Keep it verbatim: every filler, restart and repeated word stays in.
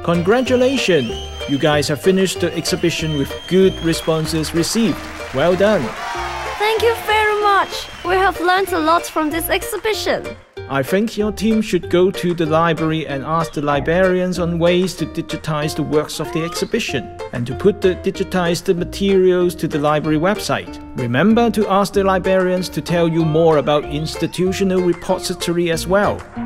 Congratulations! You guys have finished the exhibition with good responses received. Well done! Thank you very much! We have learned a lot from this exhibition. I think your team should go to the library and ask the librarians on ways to digitize the works of the exhibition and to put the digitized materials to the library website. Remember to ask the librarians to tell you more about institutional repository as well.